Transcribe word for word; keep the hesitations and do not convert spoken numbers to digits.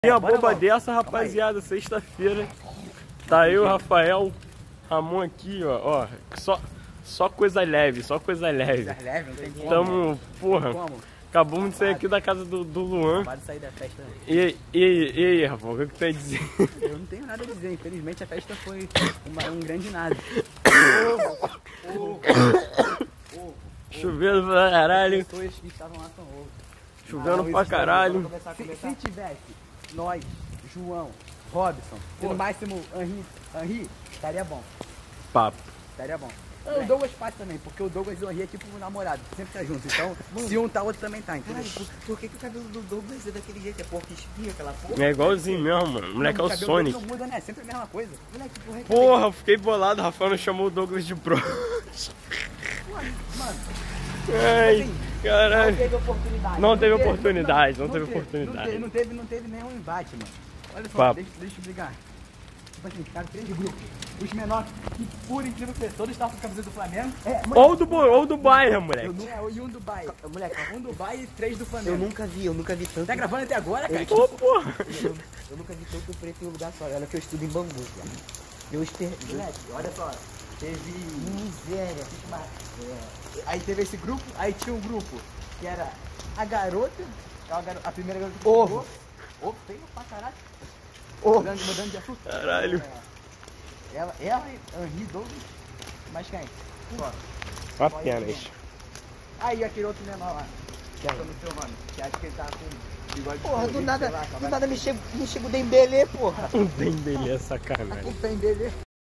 E a bomba dessa, rapaziada, sexta-feira, tá eu, Rafael, Ramon aqui, ó, ó, só, só coisa leve, só coisa leve. Coisa leve, não tem como. Tamo, porra, como? acabamos de sair aqui da casa do, do Luan. Acabado de sair da festa. E, e, e aí, Rafael, o que que tu tem a dizer? Eu não tenho nada a dizer, infelizmente a festa foi uma, um grande nada. Chovendo pra caralho, As pessoas que estavam lá são outras. chovendo Ah, pra isso, caralho. começar, se, se tivesse nós, João, Robson, e no máximo Henri, Henri, estaria bom. Papo. Estaria bom. O Douglas passa também, porque o Douglas e o Henri é tipo um namorado, sempre tá junto. Então, se um tá, outro também tá, entendeu? Caralho, por, por que, que o cabelo do Douglas é daquele jeito? É porco espinha, aquela porra? É igualzinho mesmo, mano. O moleque é o cabelo Sonic. não muda, né? Sempre a mesma coisa. Moleque, porra, é Porra, eu fiquei bolado, o Rafael não chamou o Douglas de pro. Mano, Ai, assim, caralho. não teve oportunidade. Não teve oportunidade, não teve Não oportunidade. teve, não teve, não teve nenhum embate, mano. Olha só, Papo. deixa, deixa eu brigar. Tipo assim, ficaram três grupos. Os menores, que por incrível que pareça, todos estavam com a camisa do Flamengo. É, Ou do, bo- ou do bairro, moleque. eu nunca, e um do Bahia. Moleque, Um do Bahia e três do Flamengo. eu nunca vi, eu nunca vi tanto. Tá gravando até agora, cara? Ô, porra. Eu, eu nunca vi tanto preto em um lugar só. Olha que eu estudo em Bangu, cara. Eu estudo. Moleque, olha só. Teve. Miséria. É, aí teve esse grupo, aí tinha um grupo que era a garota, a, garo- a primeira garota que Ovo. chegou. Ovo, feio pra caralho. Ovo. Mudando, mudando de assunto. Caralho. É, ela, ela, Henri, Douglas, mais quem? Só. Apenas. Aí aquele outro menor lá, que eu não sei o nome, que acho que ele tava com bigode de Porra, do colorido, nada, sei lá, do cabelo- nada me chega, me chega o Dembélé, porra. Um Dembélé é sacanagem. O pé dele.